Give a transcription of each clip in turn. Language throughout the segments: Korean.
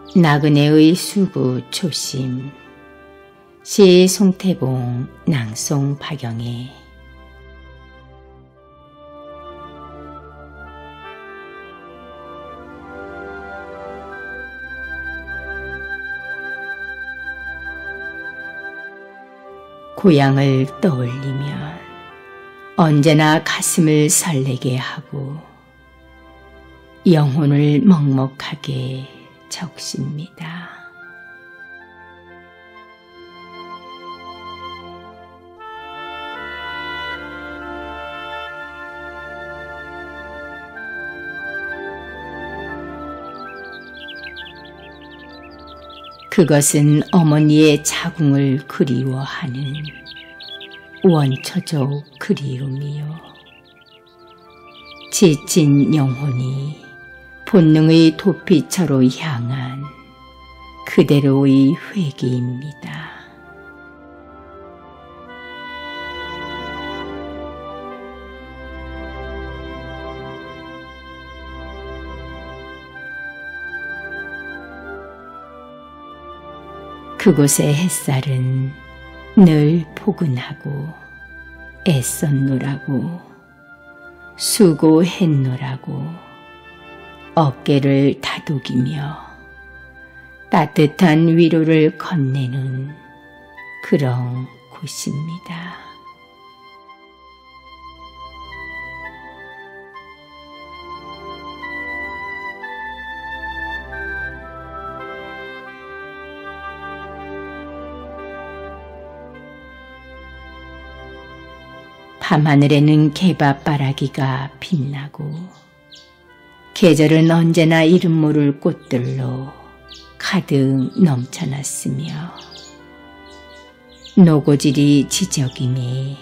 나그네의 수구 초심. 시 송태봉, 낭송 박영애. 고향을 떠올리면 언제나 가슴을 설레게 하고 영혼을 먹먹하게 적십니다. 그것은 어머니의 자궁을 그리워하는 원초적 그리움이요. 지친 영혼이 본능의 도피처로 향한 그대로의 회개입니다. 그곳의 햇살은 늘 포근하고 애썼노라고 수고했노라고 어깨를 다독이며 따뜻한 위로를 건네는 그런 곳입니다. 밤하늘에는 개밥바라기가 빛나고 계절은 언제나 이름 모를 꽃들로 가득 넘쳐났으며 노고질이 지저귀니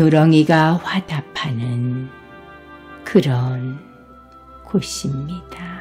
누렁이가 화답하는 그런 곳입니다.